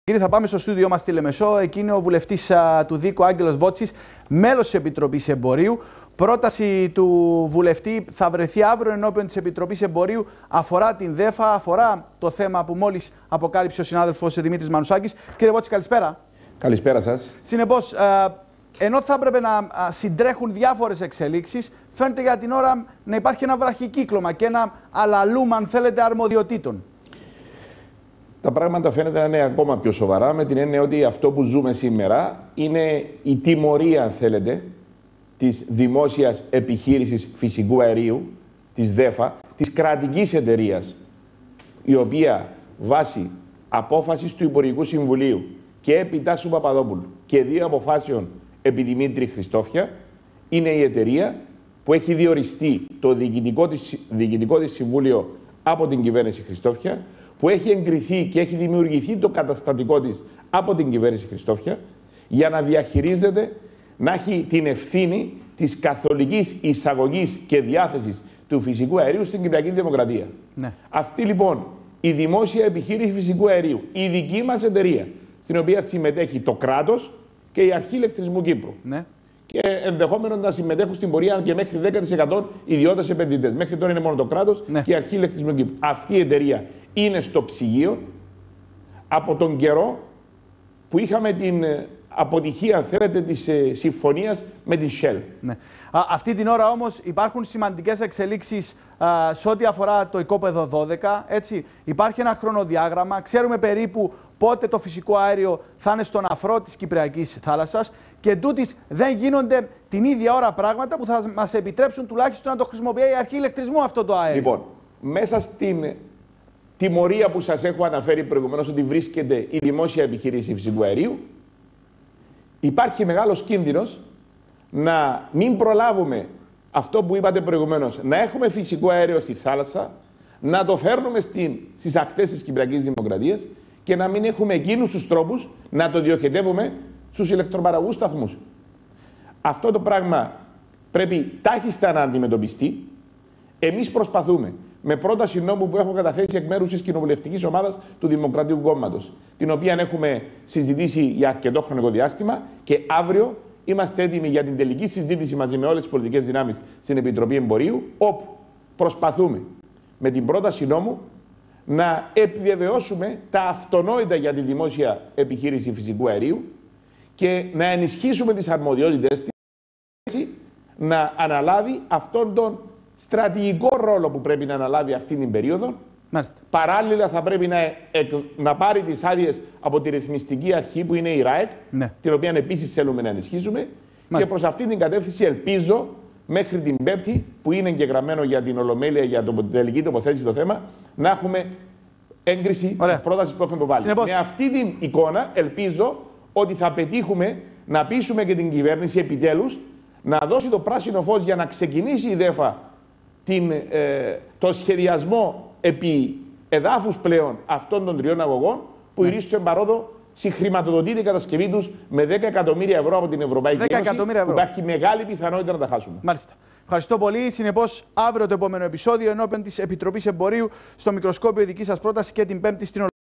Κύριε, θα πάμε στο στούντιό μας στη Λεμεσό. Εκεί είναι ο βουλευτής του Δίκου Άγγελος Βότσης, μέλος της Επιτροπής Εμπορίου. Πρόταση του βουλευτή θα βρεθεί αύριο ενώπιον της Επιτροπής Εμπορίου. Αφορά την ΔΕΦΑ, αφορά το θέμα που μόλις αποκάλυψε ο συνάδελφος Δημήτρης Μανουσάκης. Κύριε Βότση, καλησπέρα. Καλησπέρα σας. Συνεπώς, ενώ θα έπρεπε να συντρέχουν διάφορες εξελίξεις, φαίνεται για την ώρα να υπάρχει ένα βραχικύκλωμα και ένα αλαλούμ, αν θέλετε, αρμοδιοτήτων. Τα πράγματα φαίνεται να είναι ακόμα πιο σοβαρά, με την έννοια ότι αυτό που ζούμε σήμερα είναι η τιμωρία, αν θέλετε, της δημόσιας επιχείρησης φυσικού αερίου, της ΔΕΦΑ, της κρατικής εταιρείας, η οποία βάσει απόφασης του Υπουργικού Συμβουλίου και επί Τάσου Παπαδόπουλου και δύο αποφάσεων επί Δημήτρη Χριστόφια, είναι η εταιρεία που έχει διοριστεί το διοικητικό της συμβούλιο από την κυβέρνηση Χριστόφια, που έχει εγκριθεί και έχει δημιουργηθεί το καταστατικό της από την κυβέρνηση Χριστόφια, για να διαχειρίζεται, να έχει την ευθύνη της καθολικής εισαγωγής και διάθεσης του φυσικού αερίου στην Κυπριακή Δημοκρατία. Ναι. Αυτή λοιπόν η δημόσια επιχείρηση φυσικού αερίου, η δική μας εταιρεία, στην οποία συμμετέχει το κράτος και η Αρχή Ηλεκτρισμού Κύπρου. Ναι. Και ενδεχόμενο να συμμετέχουν στην πορεία και μέχρι 10% ιδιώτες επενδυτές. Μέχρι τώρα είναι μόνο το κράτος και η Αρχή Ηλεκτρισμού Κύπρου. Αυτή η εταιρεία είναι στο ψυγείο από τον καιρό που είχαμε την αποτυχία, αν θέλετε, της συμφωνίας με την Shell. Ναι. Αυτή την ώρα όμως υπάρχουν σημαντικές εξελίξεις σε ό,τι αφορά το οικόπεδο 12. Έτσι. Υπάρχει ένα χρονοδιάγραμμα. Ξέρουμε περίπου πότε το φυσικό αέριο θα είναι στον αφρό της Κυπριακής θάλασσας και τούτης δεν γίνονται την ίδια ώρα πράγματα που θα μας επιτρέψουν τουλάχιστον να το χρησιμοποιεί η Αρχή Ηλεκτρισμού αυτό το αέριο. Λοιπόν, μέσα στην τιμωρία που σας έχω αναφέρει προηγουμένως ότι βρίσκεται η δημόσια επιχείρηση φυσικού αερίου, υπάρχει μεγάλος κίνδυνος να μην προλάβουμε αυτό που είπατε προηγουμένως, να έχουμε φυσικό αέριο στη θάλασσα, να το φέρνουμε στις ακτές της Κυπριακής Δημοκρατίας και να μην έχουμε εκείνους τους τρόπους να το διοχετεύουμε στους ηλεκτροπαραγωγούς σταθμούς. Αυτό το πράγμα πρέπει τάχιστα να αντιμετωπιστεί. Εμείς προσπαθούμε με πρόταση νόμου που έχω καταθέσει εκ μέρους της κοινοβουλευτικής ομάδας του Δημοκρατικού Κόμματος, την οποία έχουμε συζητήσει για αρκετό χρονικό διάστημα και αύριο είμαστε έτοιμοι για την τελική συζήτηση μαζί με όλες τις πολιτικές δυνάμεις στην Επιτροπή Εμπορίου, όπου προσπαθούμε με την πρόταση νόμου να επιβεβαιώσουμε τα αυτονόητα για τη δημόσια επιχείρηση φυσικού αερίου και να ενισχύσουμε τις αρμοδιότητες της, να αναλάβει αυτόν τον στρατηγικό ρόλο που πρέπει να αναλάβει αυτή την περίοδο. Μάλιστα. Παράλληλα θα πρέπει να πάρει τις άδειες από τη ρυθμιστική αρχή που είναι η ΡΑΕΚ, την οποία επίσης θέλουμε να ενισχύσουμε. Μάλιστα. Και προς αυτή την κατεύθυνση ελπίζω μέχρι την Πέμπτη, που είναι εγγεγραμμένο για την Ολομέλεια για την τελική τοποθέτηση το θέμα, να έχουμε έγκριση της πρότασης που έχουμε υποβάλει. Συνεπώς, με αυτή την εικόνα ελπίζω ότι θα πετύχουμε να πείσουμε και την κυβέρνηση επιτέλους να δώσει το πράσινο φως για να ξεκινήσει η ΔΕΦΑ το σχεδιασμό επί εδάφους πλέον αυτών των τριών αγωγών, που η Ρήσου Εμπαρόδο συγχρηματοδοτείται η κατασκευή τους με 10 εκατομμύρια ευρώ από την Ευρωπαϊκή Ένωση, που υπάρχει μεγάλη πιθανότητα να τα χάσουμε. Μάλιστα. Ευχαριστώ πολύ. Συνεπώς, αύριο το επόμενο επεισόδιο ενώπιον της Επιτροπής Εμπορίου στο μικροσκόπιο δική σας πρόταση και την Πέμπτη στην